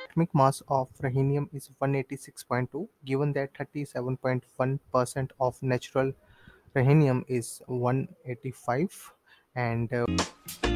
atomic mass of rhenium is 186.2. Given that 37.1% of natural rhenium is 185, and